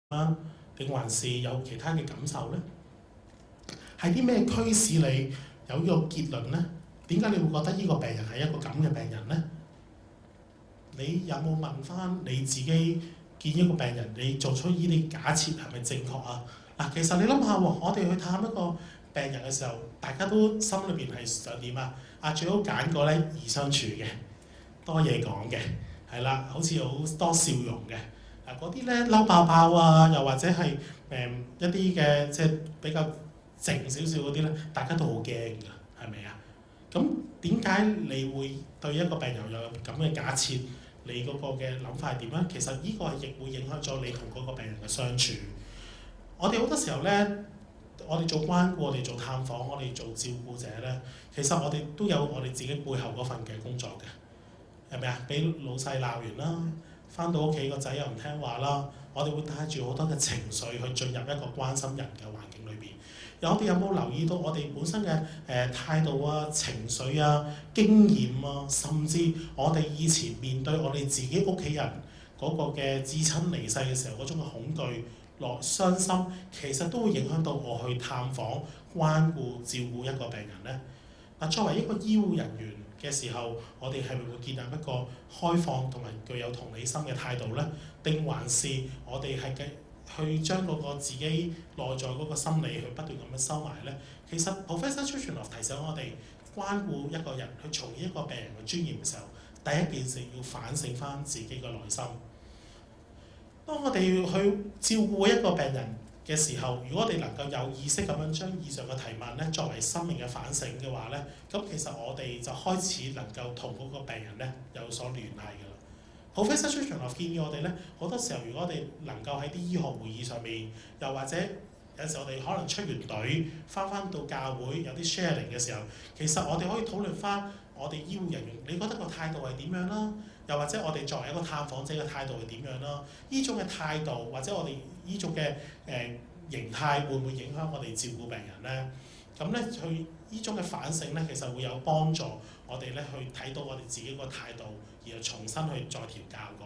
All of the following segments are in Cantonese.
啦，定還是有其他嘅感受呢？係啲咩驅使你有呢個結論呢？點解你會覺得呢個病人係一個咁嘅病人呢？你有冇問翻你自己見一個病人，你做出呢啲假設係咪正確啊？嗱，其實你諗下喎，我哋去探一個病人嘅時候，大家都心裏邊係想點啊？最好揀個咧易相處嘅，多嘢講嘅，係啦，好似好多笑容嘅。嗰啲咧嬲爆爆啊，又或者係一啲嘅即係比較靜少少嗰啲咧，大家都好驚㗎，係咪啊？咁點解你會對一個病人有咁嘅假設？你嗰個嘅諗法係點咧？其實呢個亦會影響咗你同嗰個病人嘅相處。我哋好多時候咧，我哋做關顧，我哋做探訪，我哋做照顧者咧，其實我哋都有我哋自己背後嗰份嘅工作嘅，係咪啊？俾老細鬧完啦，翻到屋企個仔又唔聽話啦，我哋會帶住好多嘅情緒去進入一個關心人嘅環境裏邊。我哋有冇留意到我哋本身嘅態度啊、情緒啊、經驗啊，甚至我哋以前面對我哋自己屋企人嗰個嘅至親離世嘅時候嗰種嘅恐懼、傷心，其實都會影響到我去探訪、關顧、照顧一個病人呢？作為一個醫護人員嘅時候，我哋係咪會建立一個開放同埋具有同理心嘅態度呢？定還是我哋係去將嗰個自己內在嗰個心理去不斷咁樣收埋呢？其實 Professor Trufanoff 提醒我哋，關顧一個人去從一個病人嘅尊嚴嘅時候，第一件事要反省翻自己嘅內心。當我哋去照顧一個病人嘅時候，如果我哋能夠有意識咁樣將以上嘅提問咧作為生命嘅反省嘅話咧，咁其實我哋就開始能夠同嗰個病人咧有所聯繫㗎啦。Professor Trufanoff建議我哋咧，好多時候如果我哋能夠喺啲醫學會議上面，又或者有時候我哋可能出完隊翻到教會有啲 sharing 嘅時候，其實我哋可以討論翻我哋醫護人員，你覺得個態度係點樣啦？又或者我哋作為一個探訪者嘅態度係點樣啦？呢種嘅態度或者我哋呢種嘅形態會唔會影響我哋照顧病人咧？咁咧去呢種嘅反省咧，其實會有幫助我哋咧去睇到我哋自己個態度，然後重新去再調教過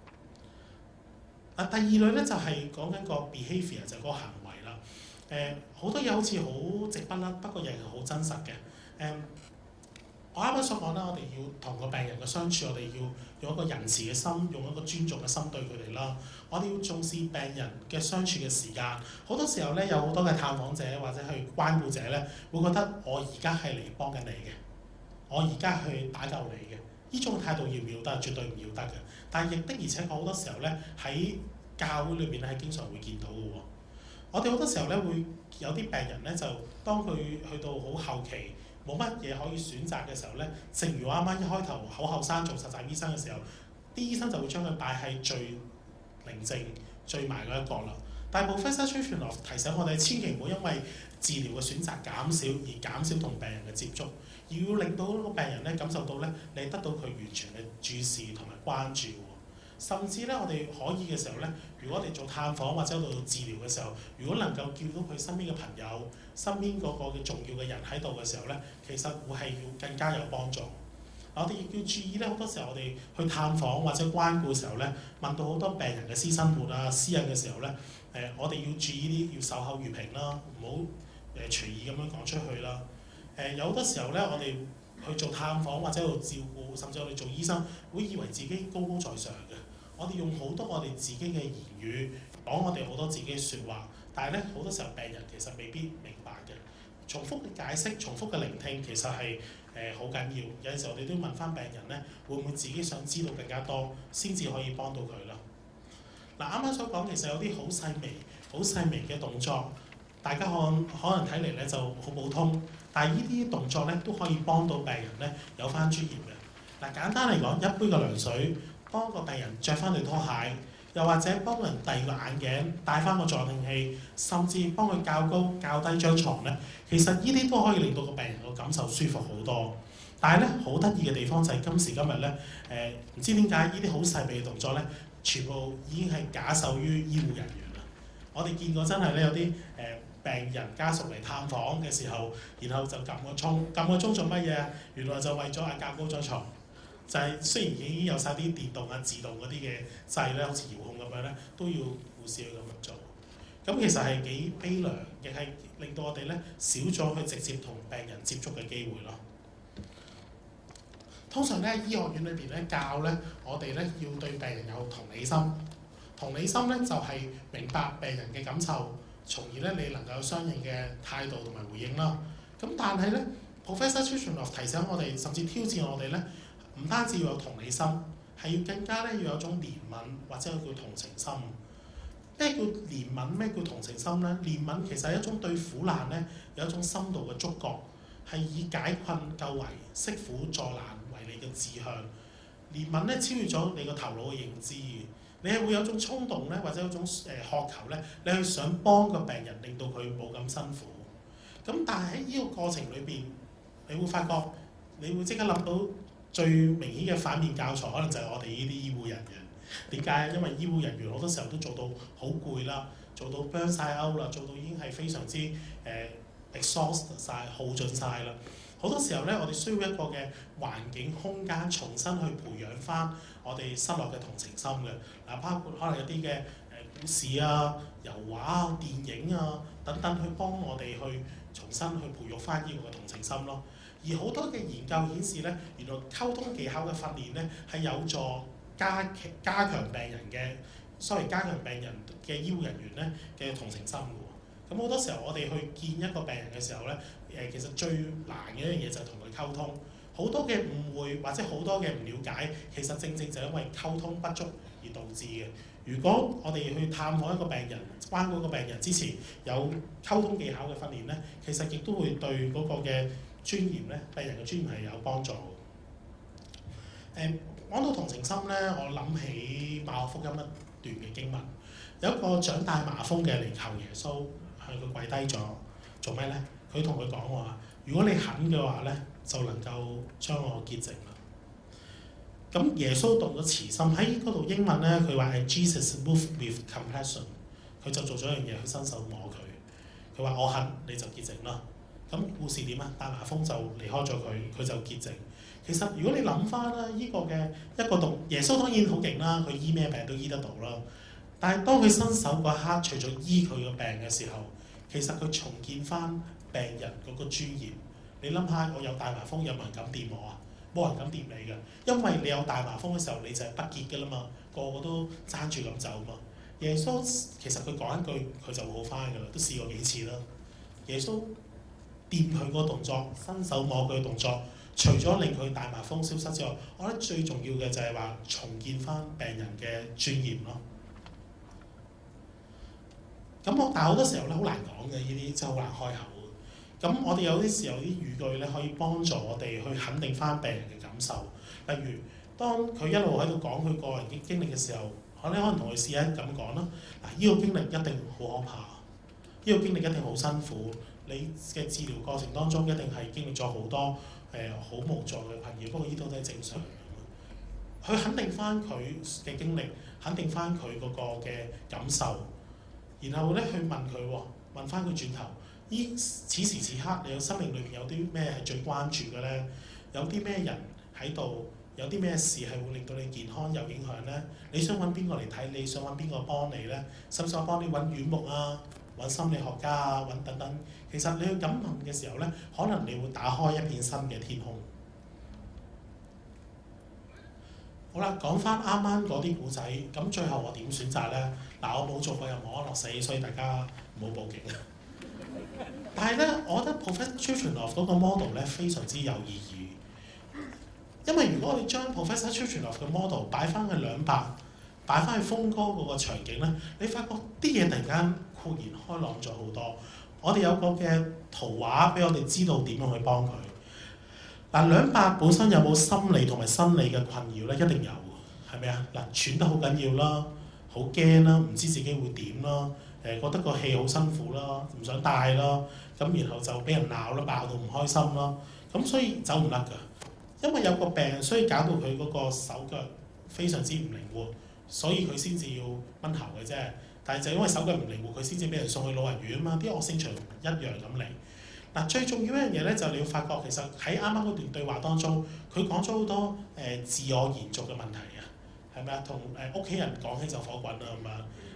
嘅。第二類咧就係講緊個 behaviour 就係個行為啦。好多嘢好似好直不甩，不過又係好真實嘅。我啱啱所講啦，我哋要同個病人嘅相處，我哋要用一個仁慈嘅心，用一個尊重嘅心對佢哋啦。我哋要重視病人嘅相處嘅時間。好多時候咧，有好多嘅探訪者或者去關顧者咧，會覺得我而家係嚟幫緊你嘅，我而家去打救你嘅。呢種態度要唔要得？絕對唔要得嘅。但係亦的而且確好多時候咧，喺教會裏邊咧係經常會見到嘅喎。我哋好多時候咧會有啲病人咧，就當佢去到好後期，冇乜嘢可以選擇嘅時候咧，正如我啱啱一開頭好後生做實習醫生嘅時候，啲醫生就會將佢擺喺最寧靜、最埋嗰一角啦。但係 Professor Trufanoff 提醒我哋，千祈唔好因為治療嘅選擇減少而減少同病人嘅接觸，而要令到嗰個病人咧感受到咧，你得到佢完全嘅注視同埋關注。甚至咧，我哋可以嘅時候咧，如果我哋做探訪或者喺度做治療嘅時候，如果能夠叫到佢身邊嘅朋友、身邊嗰個嘅重要嘅人喺度嘅時候咧，其實會係要更加有幫助。我哋亦要注意咧，好多時候我哋去探訪或者關顧嘅時候咧，問到好多病人嘅私生活啊、私隱嘅時候咧，我哋要注意啲，要守口如瓶啦，唔好隨意咁樣講出去啦。有好多時候咧，我哋去做探訪或者喺度照顧，甚至我哋做醫生，會以為自己高高在上嘅。我哋用好多我哋自己嘅言語講我哋好多自己嘅説話，但係咧好多時候病人其實未必明白嘅。重複嘅解釋、重複嘅聆聽其實係好緊要。有陣時候我哋都問翻病人咧，會唔會自己想知道更加多，先至可以幫到佢啦。啱啱所講其實有啲好細微嘅動作，大家可能睇嚟咧就好普通，但係呢啲動作咧都可以幫到病人咧有翻專業嘅。簡單嚟講，一杯嘅涼水，幫個病人着翻對拖鞋，又或者幫人遞個眼鏡、戴翻個助聽器，甚至幫佢較高、較低張床咧，其實呢啲都可以令到個病人個感受舒服好多。但係咧，好得意嘅地方就係今時今日咧，唔知點解呢啲好細微嘅動作咧，全部已經係假手於醫護人員啦。我哋見過真係咧有啲病人家屬嚟探訪嘅時候，然後就撳個鐘做乜嘢？原來就為咗較高張床。就係雖然已經有晒啲電動啊、自動嗰啲嘅掣咧，好似遙控咁樣咧，都要護事去咁樣做。咁其實係幾悲涼，亦係令到我哋咧少咗去直接同病人接觸嘅機會咯。通常咧醫學院裏邊咧教咧我哋咧要對病人有同理心，同理心咧就係明白病人嘅感受，從而咧你能夠有相應嘅態度同埋回應啦。咁但係咧 Professor Turchynov 提醒我哋，甚至挑戰我哋咧，唔單止要有同理心，係要更加咧要有種憐憫或者叫同情心。咩叫憐憫？咩叫同情心咧？憐憫其實係一種對苦難咧有一種深度嘅觸覺，係以解困救危、息苦助難為你嘅志向。憐憫咧超越咗你個頭腦嘅認知，你係會有種衝動咧，或者有種渴求咧，你去想幫個病人，令到佢冇咁辛苦。咁但係喺呢個過程裏邊，你會發覺，你會即刻諗到最明顯嘅反面教材，可能就係我哋呢啲醫護人員。點解？因為醫護人員好多時候都做到好攰啦，做到 burn 晒 out 啦，做到已經係非常之exhaust 晒、耗盡晒啦。好多時候咧，我哋需要一個嘅環境空間，重新去培養翻我哋失落嘅同情心嘅。嗱，包括可能有啲嘅故事啊、油畫啊、電影啊等等，去幫我哋去重新去培育翻呢個嘅同情心咯。而好多嘅研究顯示咧，原來溝通技巧嘅訓練咧係有助加強病人嘅，加強病人嘅醫護人員咧嘅同情心嘅喎。咁好多時候我哋去見一個病人嘅時候咧，其實最難嘅一樣嘢就係同佢溝通。好多嘅誤會或者好多嘅唔了解，其實正正就係因為溝通不足而導致嘅。如果我哋去探訪一個病人，關嗰個病人之前有溝通技巧嘅訓練咧，其實亦都會對嗰個嘅尊嚴咧，病人嘅尊嚴係有幫助。講到同情心咧，我諗起馬可福音一段嘅經文，有一個長大麻風嘅嚟求耶穌，向佢跪低咗，做咩咧？佢同佢講話：如果你肯嘅話咧，就能夠將我潔淨啦。咁耶穌動咗慈心，喺嗰度英文咧，佢話係 Jesus moved with compassion， 佢就做咗一樣嘢，佢伸手摸佢，佢話我肯你就潔淨啦。咁故事點啊？大麻風就離開咗佢，佢就潔淨。其實如果你諗翻啦，呢個嘅一個動，耶穌當然好勁啦，佢醫咩病都醫得到啦。但係當佢伸手嗰刻，除咗醫佢個病嘅時候，其實佢重建翻病人嗰個尊嚴。你諗下，我有大麻風，有冇人敢掂我啊？冇人敢掂你㗎，因為你有大麻風嘅時候，你就係不潔㗎啦嘛，個個都爭住咁走嘛。耶穌其實佢講一句，佢就會好翻㗎啦，都試過幾次啦。耶穌掂佢個動作，伸手摸佢嘅動作，除咗令佢大麻風消失之外，我覺得最重要嘅就係話重建翻病人嘅尊嚴咯。但係好多時候咧好難講嘅，呢啲真係好難開口。咁我哋有啲時候啲語句咧可以幫助我哋去肯定翻病人嘅感受。例如，當佢一路喺度講佢個人嘅經歷嘅時候，可能同佢試下咁講啦。嗱，呢個經歷一定好可怕，呢個經歷一定好辛苦。你嘅治療過程當中一定係經歷咗好多好無助嘅困擾，不過呢度都係正常。去肯定翻佢嘅經歷，肯定翻佢嗰個嘅感受，然後咧去問佢喎，問翻佢轉頭。此時此刻，你嘅生命裏面有啲咩係最關注嘅咧？有啲咩人喺度？有啲咩事係會令到你健康有影響咧？你想揾邊個嚟睇？你想揾邊個幫你咧？使唔使我幫你揾院牧啊？揾心理學家啊？揾等等。其實你去咁問嘅時候咧，可能你會打開一片新嘅天空。好啦，講翻啱啱嗰啲古仔，咁最後我點選擇咧？嗱，我冇做過任何安樂死，所以大家唔好報警。但係咧，我覺得 Professor Turchynov 嗰個 model 咧非常之有意義，因為如果我哋將 Professor Turchynov 嘅 model 擺翻去兩百，擺翻去風哥嗰個場景咧，你發覺啲嘢突然間豁然開朗咗好多。我哋有個嘅圖畫俾我哋知道點樣去幫佢。嗱，兩百本身有冇心理同埋生理嘅困擾咧？一定有，係咪啊？嗱，喘得好緊要啦，好驚啦，唔知自己會點啦。覺得個氣好辛苦啦，唔想帶啦，咁然後就俾人鬧啦，爆到唔開心啦，咁所以走唔甩㗎。因為有個病，所以搞到佢嗰個手腳非常之唔靈活，所以佢先至要掹喉嘅啫。但係就因為手腳唔靈活，佢先至俾人送去老人院啊嘛，啲惡性循一樣咁嚟。嗱，最重要一樣嘢咧，就係你要發覺其實喺啱啱嗰段對話當中，佢講咗好多自我延續嘅問題啊，係咪啊？同屋企人講起就火滾啦咁啊！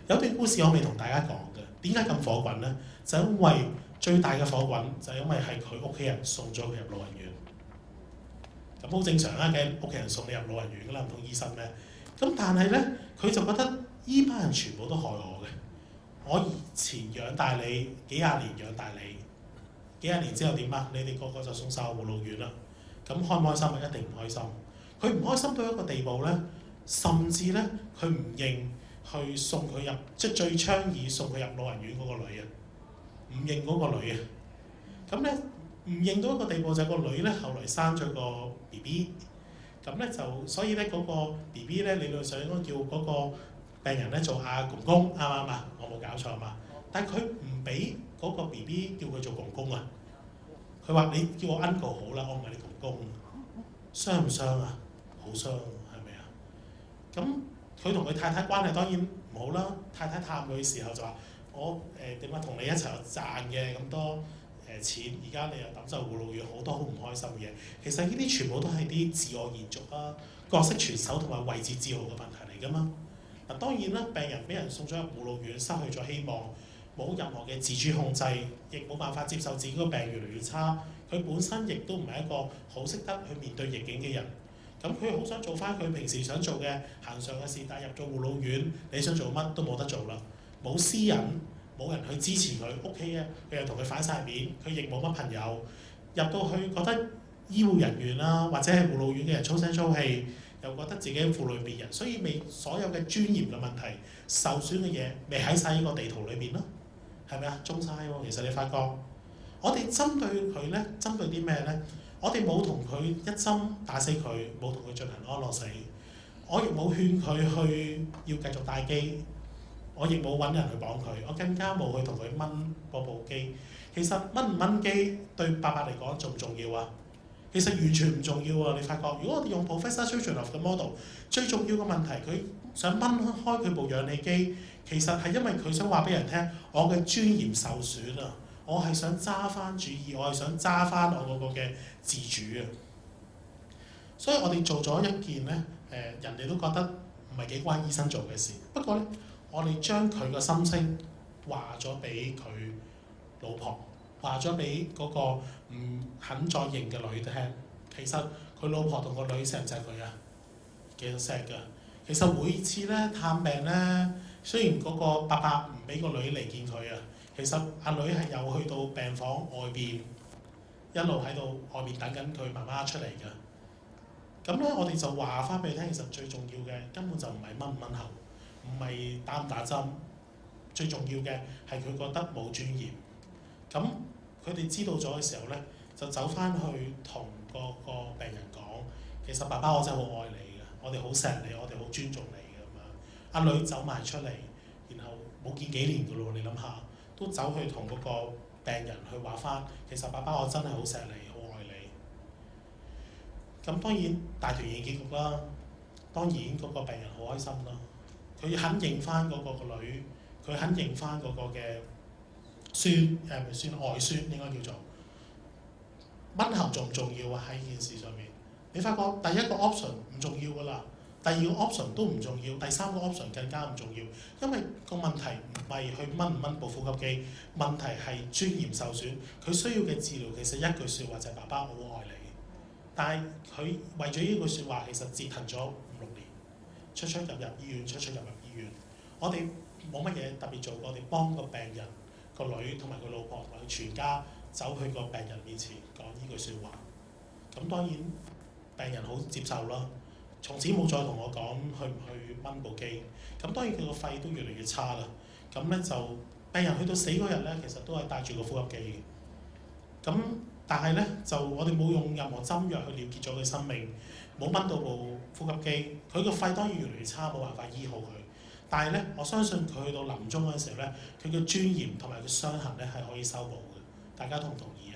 有段故事我未同大家講嘅，點解咁火滾呢？就因為最大嘅火滾就係因為係佢屋企人送咗佢入老人院。咁好正常啦，梗係屋企人送你入老人院㗎啦，唔通醫生咩？咁但係咧，佢就覺得依班人全部都害我嘅。我以前養大你幾廿年，養大你幾廿年之後點啊？你哋個個就送晒我護老院啦。咁開唔開心啊？一定唔開心。佢唔開心到一個地步咧，甚至咧佢唔認去送佢入，即係最倡議送佢入老人院嗰個女啊，唔認嗰個女啊。咁咧唔認到一個地步就係個女咧，後來生咗個 BB。咁咧就所以咧嗰個 BB 咧理論上應該叫嗰個病人咧做阿公公，啱唔啱啊？我冇搞錯嘛？但係佢唔俾嗰個 BB 叫佢做公公啊！佢話你叫我 uncle 好啦，我唔係你公公，傷唔傷啊？好傷，係咪啊？咁佢同佢太太關係當然唔好啦。太太探佢嘅時候就話：我點解同你一齊賺嘅咁多錢，而家你又抌走護老院，好多好唔開心嘅嘢。其實呢啲全部都係啲自我延續啦、角色傳授同埋位置自豪嘅問題嚟㗎嘛。嗱當然啦，病人俾人送咗入護老院，失去咗希望，冇任何嘅自主控制，亦冇辦法接受自己個病越嚟越差。佢本身亦都唔係一個好識得去面對逆境嘅人。咁佢好想做翻佢平時想做嘅行上嘅事，但係入咗護老院，你想做乜都冇得做啦，冇私隱。冇人去支持佢，屋企嘅佢又同佢反晒面，佢亦冇乜朋友。入到去覺得醫護人員啦，或者係護老院嘅人粗聲粗氣，又覺得自己負累別人，所以未所有嘅尊嚴嘅問題、受損嘅嘢，未喺晒呢個地圖裏邊咯，係咪啊？中晒喎，其實你發覺，我哋針對佢咧，針對啲咩咧？我哋冇同佢一針打死佢，冇同佢進行安樂死，我亦冇勸佢去要繼續戴機。我亦冇揾人去綁佢，我更加冇去同佢掹嗰部機。其實掹唔掹機對伯伯嚟講重唔重要啊？其實完全唔重要啊！你發覺，如果我哋用 Professor Churchloff 嘅 model， 最重要嘅問題，佢想掹開佢部氧氣機，其實係因為佢想話俾人聽，我嘅尊嚴受損啊！我係想揸翻主意，我係想揸翻我嗰個嘅自主啊！所以我哋做咗一件咧，人哋都覺得唔係幾關醫生做嘅事。不過咧，我哋將佢個心聲話咗俾佢老婆，話咗俾嗰個唔肯再認嘅女聽。其實佢老婆同個女錫唔錫佢啊？幾多錫㗎？其實每次咧探病咧，雖然嗰個伯伯唔俾個女嚟見佢啊，其實阿女係有去到病房外邊，一路喺度外邊等緊佢媽媽出嚟㗎。咁咧，我哋就話翻俾佢聽，其實最重要嘅根本就唔係掹唔掹喉。唔係打唔打針，最重要嘅係佢覺得冇尊嚴。咁佢哋知道咗嘅時候咧，就走翻去同個病人講：其實爸爸我真係好愛你嘅，我哋好錫你，我哋好尊重你嘅咁樣。阿女走埋出嚟，然後冇見幾年㗎咯，你諗下，都走去同嗰個病人去話翻：其實爸爸我真係好錫你，好愛你。咁當然大團圓結局啦，當然嗰個病人好開心啦。佢肯認翻嗰個個女，佢肯認翻嗰個嘅孫，咪孫外孫應該叫做。掹喉重唔重要啊？喺件事上面，你發覺第一個 option 唔重要㗎啦，第二個 option 都唔重要，第三個 option 更加唔重要，因為個問題唔係去掹唔掹部呼吸機，問題係尊嚴受損。佢需要嘅治療其實一句説話就係爸爸我好愛你，但係佢為咗呢句説話，其實折騰咗5、6年。出入醫院，出入醫院。我哋冇乜嘢特別做過，我哋幫個病人個女同埋佢老婆同埋佢全家走去個病人面前講呢句説話。咁當然病人好接受啦，從此冇再同我講去唔去掹部機。咁當然佢個肺都越嚟越差啦。咁咧就病人去到死嗰日咧，其實都係帶住個呼吸機嘅。咁但係咧就我哋冇用任何針藥去了結咗佢生命。冇掹到部呼吸機，佢個肺當然越嚟越差，冇辦法醫好佢。但係咧，我相信佢去到臨終嗰陣時候咧，佢嘅尊嚴同埋佢傷痕咧係可以修補嘅。大家同唔同意啊？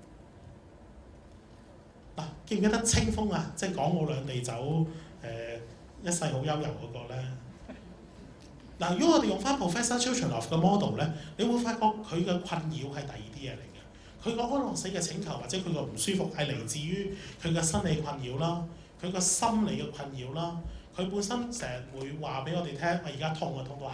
嗱，記唔記得清風啊？即係港澳兩地走，一世好悠遊嗰個咧。嗱，如果我哋用翻 Professor Churchloff 嘅 model 咧，你會發覺佢嘅困擾係第二啲嘢嚟嘅。佢個安樂死嘅請求或者佢個唔舒服係嚟自於佢嘅生理困擾啦。佢個心理嘅困擾啦，佢本身成日會話俾我哋聽，我而家痛啊，痛到行唔到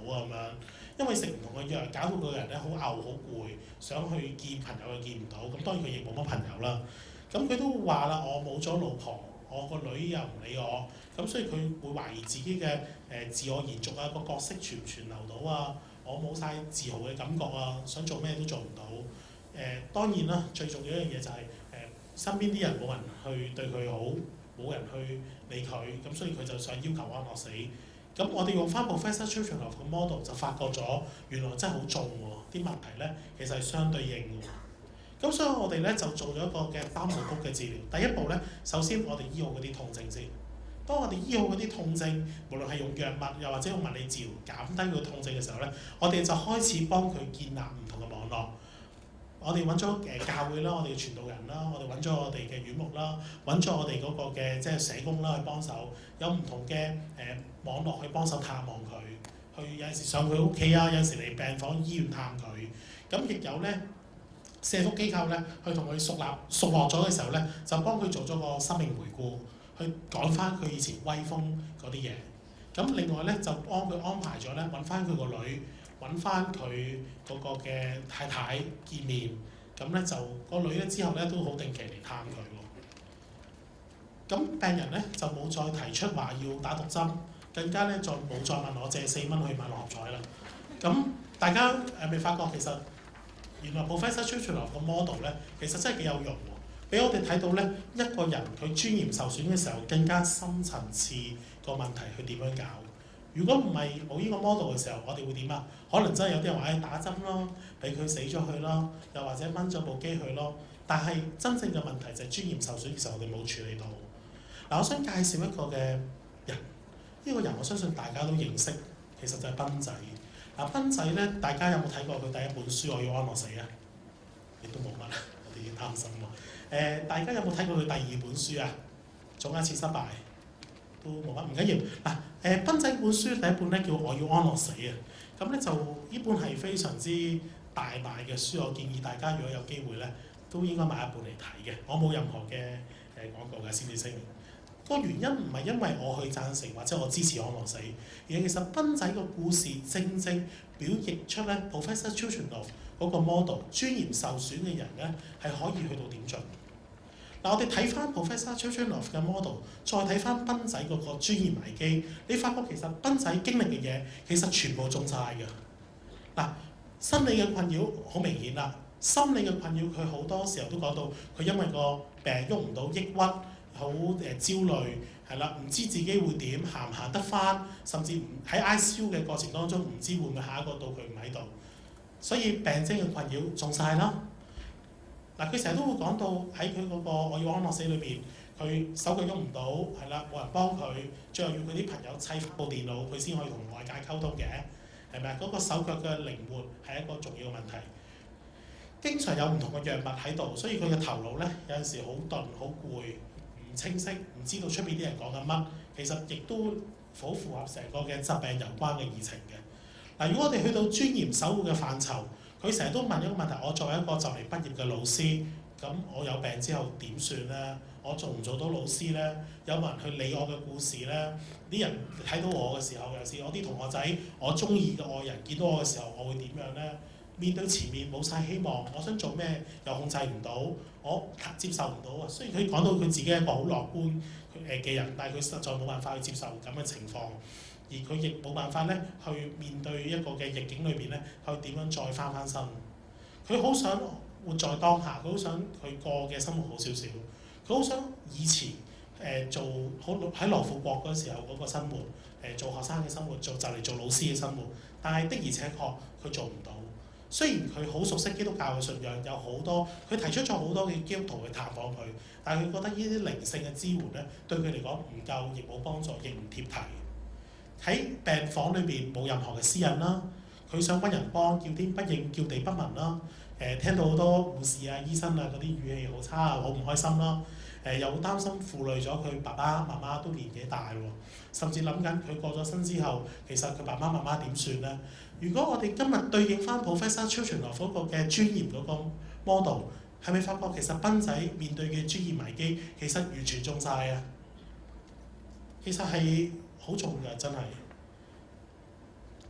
啊咁樣，因為食唔同嘅藥搞到個人咧好嘔好攰，想去見朋友又見唔到，咁當然佢亦冇乜朋友啦。咁佢都話啦，我冇咗老婆，我個女又唔理我，咁所以佢會懷疑自己嘅自我延續啊，個角色傳唔傳流到啊，我冇晒自豪嘅感覺啊，想做咩都做唔到。當然啦，最重要一樣嘢就係身邊啲人冇人去對佢好，冇人去理佢，咁所以佢就想要求安樂死。咁我哋用翻 Professor Churchinov 嘅 model 就發覺咗，原來真係好重喎，啲問題咧其實係相對應嘅。咁所以我哋咧就做咗一個嘅3部曲嘅治療。第一步咧，首先我哋醫好嗰啲痛症先。當我哋醫好嗰啲痛症，無論係用藥物又或者用物理治療減低佢痛症嘅時候咧，我哋就開始幫佢建立唔同嘅網絡。我哋揾咗教會啦，我哋嘅傳道人啦，我哋揾咗我哋嘅院牧啦，揾咗我哋嗰個嘅即係社工啦去幫手，有唔同嘅網絡去幫手探望佢，去有陣時上佢屋企啊，有陣時嚟病房醫院探佢，咁亦有咧社福機構咧去同佢熟絡咗嘅時候咧，就幫佢做咗個生命回顧，去講翻佢以前威風嗰啲嘢。咁另外咧就幫佢安排咗咧揾翻佢個女。揾翻佢嗰個嘅太太見面，咁咧就個女咧之後咧都好定期嚟探佢喎。咁病人咧就冇再提出話要打毒針，更加咧冇再問我借4蚊去買六合彩啦。咁大家未發覺其實原來 Professor Churchinov 個 model 咧其實真係幾有用喎，俾我哋睇到咧一個人佢尊嚴受損嘅時候，更加深層次個問題佢點樣搞。如果唔係冇呢個 model 嘅時候，我哋會點啊？可能真係有啲人話打針咯，俾佢死咗去咯，又或者掹咗部機去咯。但係真正嘅問題就係尊嚴受損嘅時候，我哋冇處理到。嗱，我想介紹一個嘅人，呢個人我相信大家都認識，其實就係斌仔。嗱，斌仔咧，大家有冇睇過佢第一本書《我要安樂死》啊？你都冇乜，我哋已經擔心喎。大家有冇睇過佢第2本書啊？總一次失敗。都冇乜，唔緊要。嗱，斌仔本書第一本咧叫《我要安樂死》啊，咁咧就呢本係非常之大賣嘅書，我建議大家如果有機會咧，都應該買一本嚟睇嘅。我冇任何嘅廣告嘅，先至聲明。個原因唔係因為我去贊成或者我支持安樂死，而係其實斌仔個故事正正表現出咧 Professor Churchinov 嗰個 model 尊嚴受損嘅人咧係可以去到點盡。嗱，我哋睇翻 Professor Churchinov 嘅 model， 再睇翻斌仔嗰個尊嚴危機，你發覺其實斌仔經歷嘅嘢其實全部中晒嘅。嗱，生理嘅困擾好明顯啦，心理嘅困擾佢好多時候都講到佢因為個病喐唔到，抑鬱，好焦慮，係啦，唔知自己會點，行唔行得翻，甚至喺 ICU 嘅過程當中唔知會唔會下一個到佢唔喺度，所以病徵嘅困擾中晒啦。嗱，佢成日都會講到喺佢嗰個我要安樂死裏邊，佢手腳喐唔到，係啦，冇人幫佢，最後要佢啲朋友砌部電腦，佢先可以同外界溝通嘅，係咪啊？嗰個手腳嘅靈活係一個重要嘅問題。經常有唔同嘅藥物喺度，所以佢嘅頭腦咧有陣時好鈍、好攰、唔清晰，唔知道出邊啲人講緊乜。其實亦都好符合成個嘅疾病有關嘅議程嘅。嗱，如果我哋去到尊嚴守護嘅範疇，佢成日都問一個問題：我作為一個就嚟畢業嘅老師，咁我有病之後點算咧？我做唔做到老師咧？有冇人去理我嘅故事咧？啲人睇到我嘅時候，尤其是我啲同學仔，我中意嘅愛人見到我嘅時候，我會點樣咧？面對前面冇晒希望，我想做咩又控制唔到，我接受唔到啊！雖然佢講到佢自己係一個好樂觀嘅人，但係佢實在冇辦法去接受咁嘅情況，而佢亦冇辦法咧去面對一個嘅逆境裏邊咧，去點樣再翻身。佢好想活在當下，佢好想佢過嘅生活好少少，佢好想以前做好喺羅富國嗰時候嗰個生活，做學生嘅生活，就嚟做老師嘅生活，但係的而且確佢做唔到。雖然佢好熟悉基督教嘅信仰，有好多佢提出咗好多嘅基督徒去探訪佢，但係佢覺得呢啲靈性嘅支援咧，對佢嚟講唔夠，亦冇幫助，亦唔貼題。喺病房裏邊冇任何嘅私隱啦，佢想揾人幫，叫天不應，叫地不聞啦。聽到好多護士啊、醫生啊嗰啲語氣好差啊，好唔開心啦。又好擔心負累咗佢爸爸媽媽都年紀大喎，甚至諗緊佢過咗身之後，其實佢爸爸媽媽點算咧？如果我哋今日對應翻 Professor Churchinov 嗰個嘅尊嚴嗰個 model， 係咪發覺其實斌仔面對嘅尊嚴危機其實完全中晒啊？其實係好重㗎，真係。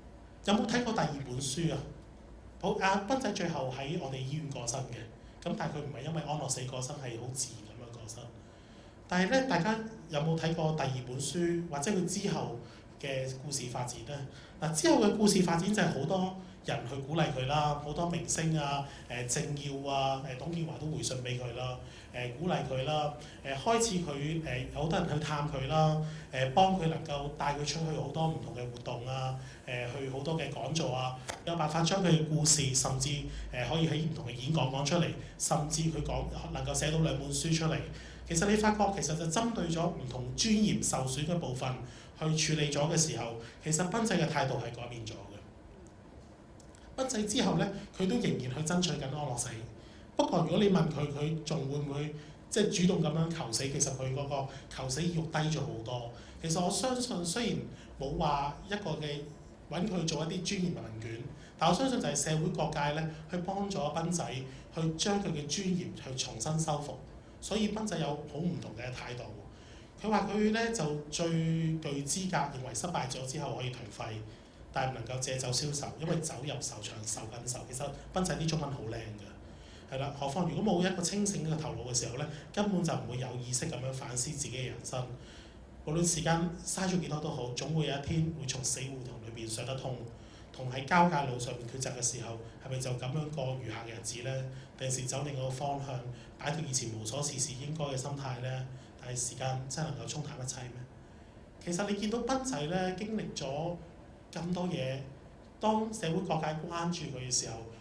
有冇睇過第二本書啊？好，斌仔最後喺我哋醫院過身嘅，咁但係佢唔係因為安樂死過身，係好自然咁樣過身。但係咧，大家有冇睇過第二本書或者佢之後嘅故事發展咧？嗱，之後嘅故事發展就係好多人去鼓勵佢啦，好多明星啊、政要啊、董建華都回信俾佢啦，鼓勵佢啦，開始佢有好多人去探佢啦，幫佢能夠帶佢出去好多唔同嘅活動啊，去好多嘅講座啊，有辦法將佢嘅故事甚至可以喺唔同嘅演講講出嚟，甚至佢能夠寫到2本書出嚟。其實你發覺其實就針對咗唔同尊嚴受損嘅部分去處理咗嘅時候，其實斌仔嘅態度係改變咗嘅。斌仔之後咧，佢都仍然去爭取緊安樂死。不過如果你問佢，佢仲會唔會即係主動咁樣求死？其實佢嗰個求死意欲低咗好多。其實我相信，雖然冇話一個嘅揾佢做一啲專業問卷，但我相信就係社會各界咧去幫助斌仔去將佢嘅尊嚴去重新修復。所以斌仔有好唔同嘅態度。佢話佢咧就最具資格認為失敗咗之後可以頹廢，但係唔能夠借酒消愁，因為酒入愁腸愁更愁。其實斌仔啲中文好靚㗎，係啦。何況如果冇一個清醒嘅頭腦嘅時候咧，根本就唔會有意識咁樣反思自己嘅人生。無論時間嘥咗幾多都好，總會有一天會從死胡同裏邊上得通。同喺交界路上面抉擇嘅時候，係咪就咁樣過餘下嘅日子咧？定時走另一個方向，擺脱以前無所事事應該嘅心態咧？但係時間真係能夠沖淡一切咩？其實你見到斌仔咧經歷咗咁多嘢，當社會各界關注佢嘅時候，